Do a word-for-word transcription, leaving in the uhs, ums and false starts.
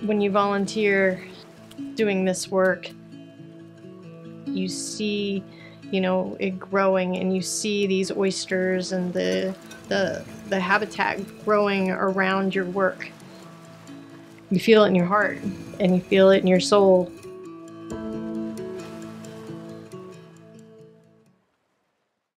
when you volunteer doing this work, you see, you know, it growing, and you see these oysters and the the the habitat growing around your work. You feel it in your heart, and you feel it in your soul.